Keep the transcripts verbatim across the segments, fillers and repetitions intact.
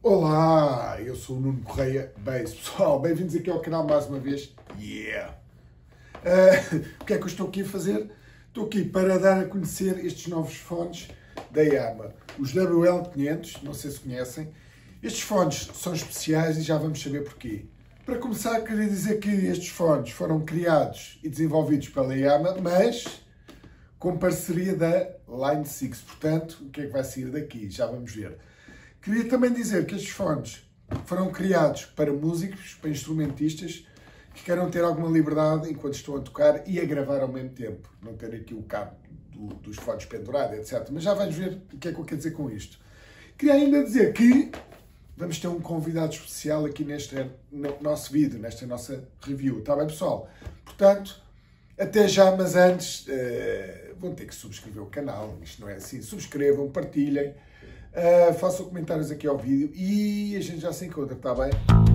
Olá, eu sou o Nuno Correia. Bem, pessoal, bem-vindos aqui ao canal mais uma vez. Yeah! Uh, o que é que eu estou aqui a fazer? Estou aqui para dar a conhecer estes novos fones da Yamaha. Os W L quinhentos, não sei se conhecem. Estes fones são especiais e já vamos saber porquê. Para começar, queria dizer que estes fones foram criados e desenvolvidos pela Yamaha, mas com parceria da Line seis. Portanto, o que é que vai sair daqui? Já vamos ver. Queria também dizer que estes fones foram criados para músicos, para instrumentistas que queiram ter alguma liberdade enquanto estão a tocar e a gravar ao mesmo tempo. Não ter aqui o cabo do, dos fones pendurado, etcétera. Mas já vamos ver o que é que eu quero dizer com isto. Queria ainda dizer que vamos ter um convidado especial aqui neste no nosso vídeo, nesta nossa review. Está bem, pessoal? Portanto, até já, mas antes uh, vão ter que subscrever o canal. Isto não é assim. Subscrevam, partilhem. Uh, façam comentários aqui ao vídeo e a gente já se encontra, está bem?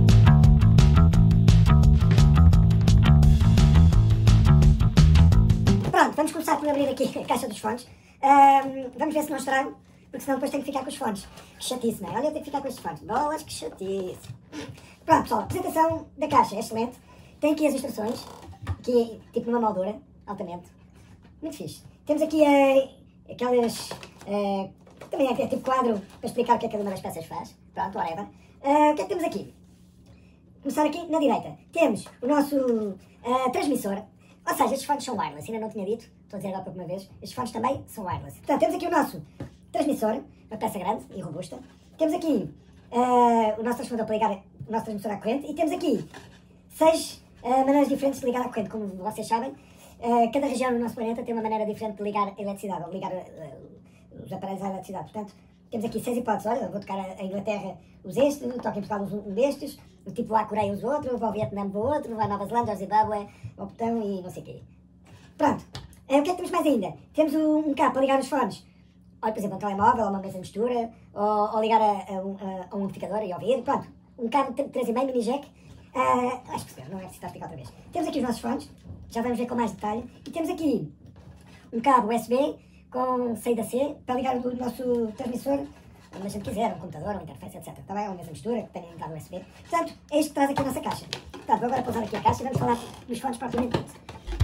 Pronto, vamos começar por abrir aqui a caixa dos fones. Uh, vamos ver se não estrago, porque senão depois tenho que ficar com os fones. Que chatice, não é? Olha, eu tenho que ficar com estes fones. Bolas, que chatice. Pronto, pessoal, a apresentação da caixa é excelente. Tem aqui as instruções, aqui tipo numa moldura, altamente. Muito fixe. Temos aqui uh, aquelas... Uh, Também é tipo quadro para explicar o que é que cada uma das peças faz. Pronto, whatever. Uh, o que é que temos aqui? Começar aqui na direita. Temos o nosso uh, transmissor. Ou seja, estes fones são wireless. Ainda não tinha dito. Estou a dizer agora por uma vez. Estes fones também são wireless. Portanto, temos aqui o nosso transmissor. Uma peça grande e robusta. Temos aqui uh, o nosso transformador para ligar o nosso transmissor à corrente. E temos aqui seis uh, maneiras diferentes de ligar à corrente. Como vocês sabem, uh, cada região do nosso planeta tem uma maneira diferente de ligar a eletricidade. Ou ligar uh, os aparelhos à eletricidade. Portanto, temos aqui seis hipóteses. Olha, eu vou tocar a Inglaterra, uso este, toco em Portugal, uso um destes, o tipo A, Coreia, uso outro, vou ao Vietnã, vou outro, vou à Nova Zelândia, ao Zimbábue, ao botão e não sei o quê. Pronto. É, o que é que temos mais ainda? Temos um, um cabo para ligar os fones. Olha, por exemplo, um telemóvel, ou uma mesa de mistura, ou, ou ligar a, a, um, a, a um amplificador e ouvir. Pronto. Um cabo de três e meio, mini jack. Uh, acho que não é preciso explicar outra vez. Temos aqui os nossos fones. Já vamos ver com mais detalhe. E temos aqui um cabo U S B com saída C, para ligar o nosso transmissor, onde a gente quiser, um computador, uma interface, etcétera. Está bem? Uma mesa de mistura, que tenha entrada U S B. Portanto, é isto que traz aqui a nossa caixa. Portanto, vou agora pousar aqui a caixa e vamos falar dos fones propriamente dito.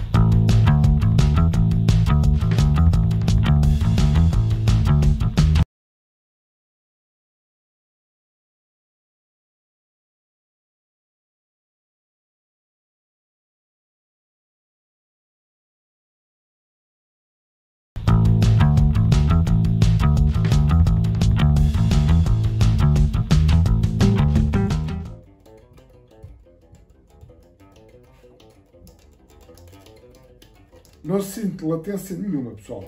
Não sinto latência nenhuma, pessoal.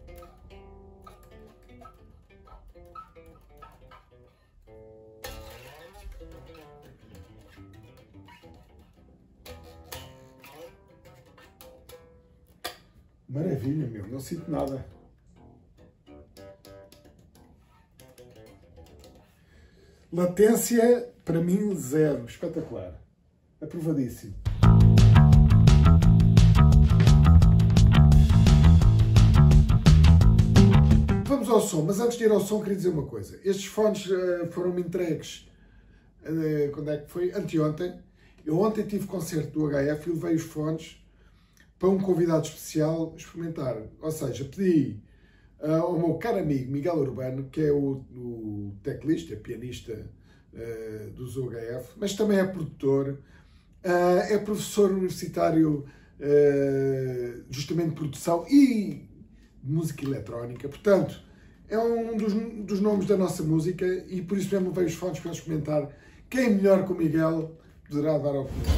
Maravilha, meu. Não sinto nada. Latência, para mim, zero. Espetacular. Aprovadíssimo. Vamos ao som, mas antes de ir ao som queria dizer uma coisa. Estes fones uh, foram-me entregues, uh, quando é que foi? Anteontem. Eu ontem tive concerto do H F e levei os fones para um convidado especial experimentar. Ou seja, pedi uh, ao meu caro amigo Miguel Urbano, que é o, o teclista, pianista uh, do Z H F, mas também é produtor, uh, é professor universitário uh, justamente de produção e de música eletrónica. Portanto, é um dos, dos nomes da nossa música e por isso mesmo veio os fones para eles comentar. Quem melhor que o Miguel poderá dar a opinião?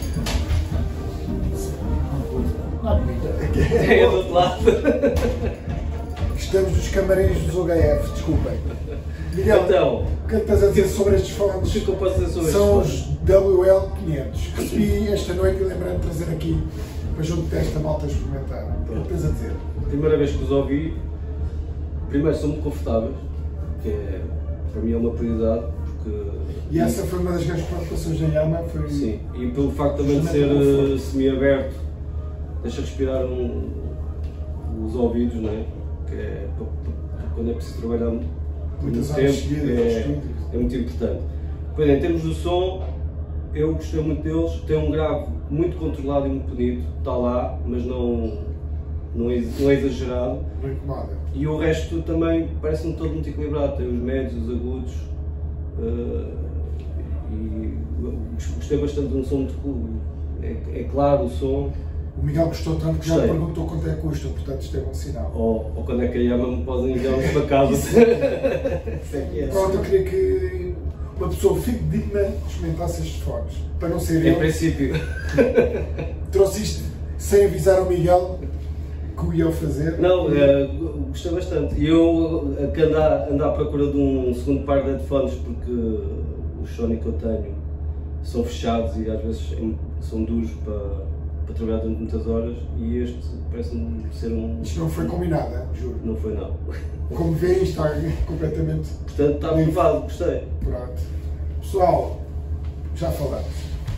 É do outro lado. Estamos nos camarins dos O H F, desculpem. Miguel, então, o que é que estás a dizer sobre estes fones? O que é que eu posso dizer sobre São estes os W L quinhentos. Recebi esta noite e lembrei-me de trazer aqui para junto desta malta experimentar. O que é que tens a dizer? Primeira vez que os ouvi, primeiro são muito confortáveis, que é, para mim é uma prioridade, porque... E essa foi uma das grandes preocupações da Yamaha, foi... Sim, e pelo facto também de ser uh, semi-aberto, deixa respirar um, os ouvidos, não é? Que é, quando é preciso trabalhar muito Muitas tempo, horas seguidas, é, é muito importante. Pois é, em termos do som, eu gostei muito deles. Tem um grave muito controlado e muito bonito, está lá, mas não, não, é, não é exagerado. Não incomoda. E o resto também parece-me todo muito equilibrado. Tem os médios, os agudos. Uh, e gostei bastante de um som muito clube. É, é claro o som. O Miguel gostou tanto que já me perguntou quanto é que custa, portanto isto é bom sinal. Ou, ou quando é que a Yamaha me pode enviar-nos para casa. Isso é que é. Pronto, eu queria que uma pessoa fidedigna experimentasse estes fones. Para não ser eu. Em princípio. Trouxe isto sem avisar o Miguel que o ia fazer. Não, uh, gostei bastante. E eu uh, que ando à, ando à procura de um segundo par de headphones, porque os Sony que eu tenho são fechados e às vezes são duros para, para trabalhar durante muitas horas, e este parece-me ser um... Isto não foi combinado, hein? Juro. Não foi, não. Como veem, está completamente... Portanto, está aprovado, gostei. Pronto. Pessoal, já falamos.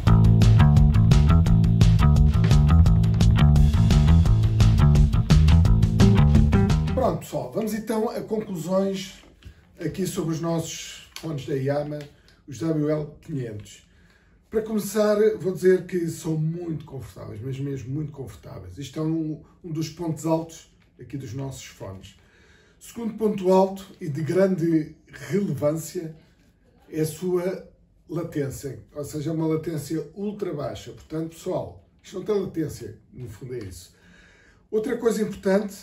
Pronto, pessoal, vamos então a conclusões aqui sobre os nossos fones da Yamaha, os W L quinhentos. Para começar, vou dizer que são muito confortáveis, mas mesmo muito confortáveis. Isto é um, um dos pontos altos aqui dos nossos fones. Segundo ponto alto e de grande relevância é a sua latência, ou seja, uma latência ultra baixa. Portanto, pessoal, isto não tem latência, no fundo é isso. Outra coisa importante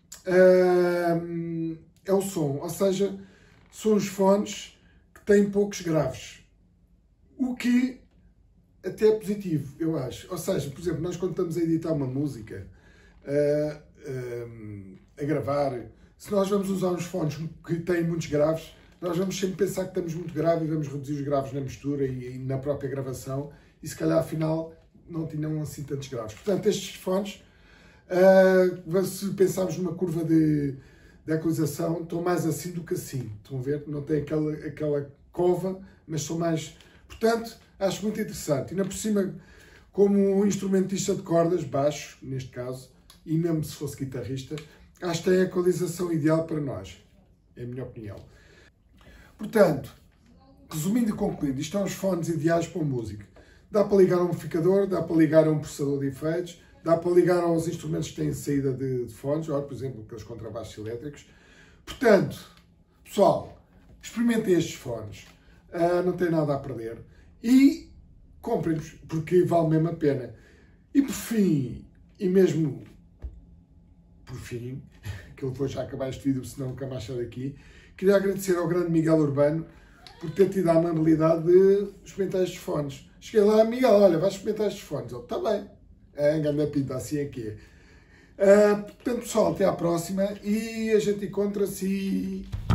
hum, é o som, ou seja, são os fones que têm poucos graves. O que até é positivo, eu acho. Ou seja, por exemplo, nós quando estamos a editar uma música, uh, uh, a gravar, se nós vamos usar uns fones que têm muitos graves, nós vamos sempre pensar que estamos muito grave e vamos reduzir os graves na mistura e, e na própria gravação, e se calhar afinal não tinham assim tantos graves. Portanto, estes fones, uh, se pensarmos numa curva de, de equalização, estão mais assim do que assim. Estão a ver? Não tem aquela, aquela cova, mas são mais... Portanto, acho muito interessante. E ainda por cima, como instrumentista de cordas, baixo, neste caso, e mesmo se fosse guitarrista, acho que tem a equalização ideal para nós. É a minha opinião. Portanto, resumindo e concluindo, isto são os fones ideais para a música. Dá para ligar a um amplificador, dá para ligar a um processador de efeitos, dá para ligar aos instrumentos que têm saída de, de fones, ou, por exemplo, aqueles contrabaixos elétricos. Portanto, pessoal, experimentem estes fones. Uh, não tem nada a perder. E comprem-nos, porque vale mesmo a pena. E por fim, e mesmo por fim, que eu vou já acabar este vídeo, senão nunca mais saio daqui, queria agradecer ao grande Miguel Urbano por ter tido a amabilidade de experimentar estes fones. Cheguei lá, Miguel, olha, vais experimentar estes fones. Ele, está bem. É, engana a pinta, assim é que é. Uh, portanto, pessoal, até à próxima e a gente encontra-se e...